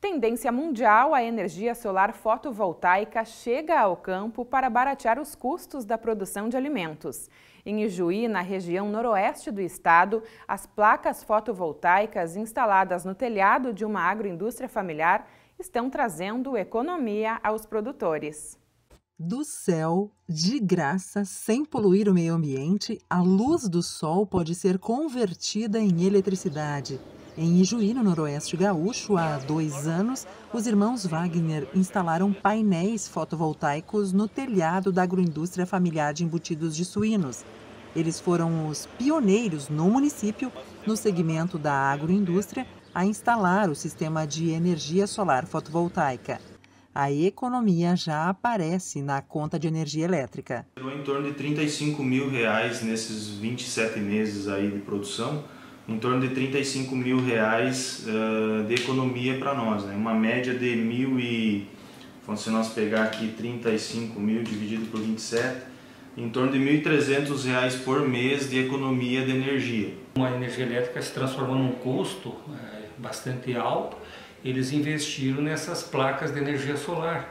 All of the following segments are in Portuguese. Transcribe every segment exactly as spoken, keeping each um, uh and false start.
Tendência mundial, a energia solar fotovoltaica chega ao campo para baratear os custos da produção de alimentos. Em Ijuí, na região noroeste do estado, as placas fotovoltaicas instaladas no telhado de uma agroindústria familiar estão trazendo economia aos produtores. Do céu, de graça, sem poluir o meio ambiente, a luz do sol pode ser convertida em eletricidade. Em Ijuí, no noroeste gaúcho, há dois anos, os irmãos Wagner instalaram painéis fotovoltaicos no telhado da agroindústria familiar de embutidos de suínos. Eles foram os pioneiros no município, no segmento da agroindústria, a instalar o sistema de energia solar fotovoltaica. A economia já aparece na conta de energia elétrica. Em torno de trinta e cinco mil reais nesses vinte e sete meses aí de produção, em torno de trinta e cinco mil reais uh, de economia para nós, né? Uma média de mil e, se nós pegar aqui trinta e cinco mil dividido por vinte e sete, em torno de mil e trezentos reais por mês de economia de energia. A energia elétrica se transformou num custo é, bastante alto. Eles investiram nessas placas de energia solar.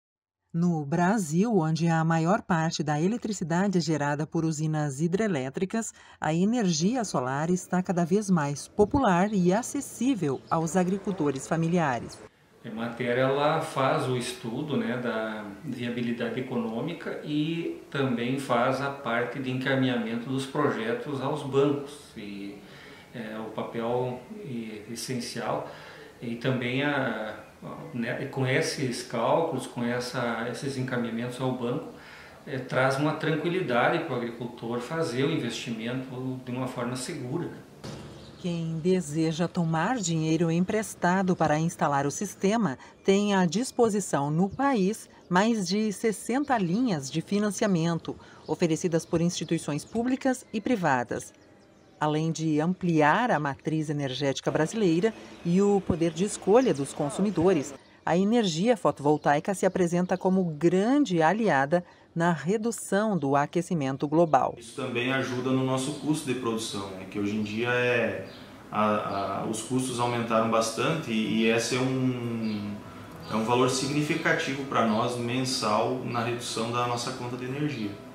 No Brasil, onde a maior parte da eletricidade é gerada por usinas hidrelétricas, a energia solar está cada vez mais popular e acessível aos agricultores familiares. A matéria ela faz o estudo, né, da viabilidade econômica e também faz a parte de encaminhamento dos projetos aos bancos. E, é, o papel é, essencial e também a Né, com esses cálculos, com essa, esses encaminhamentos ao banco, é, traz uma tranquilidade para o agricultor fazer o investimento de uma forma segura. Quem deseja tomar dinheiro emprestado para instalar o sistema tem à disposição no país mais de sessenta linhas de financiamento, oferecidas por instituições públicas e privadas. Além de ampliar a matriz energética brasileira e o poder de escolha dos consumidores, a energia fotovoltaica se apresenta como grande aliada na redução do aquecimento global. Isso também ajuda no nosso custo de produção, né? Que hoje em dia é, a, a, os custos aumentaram bastante e, e esse é um, é um valor significativo para nós mensal na redução da nossa conta de energia.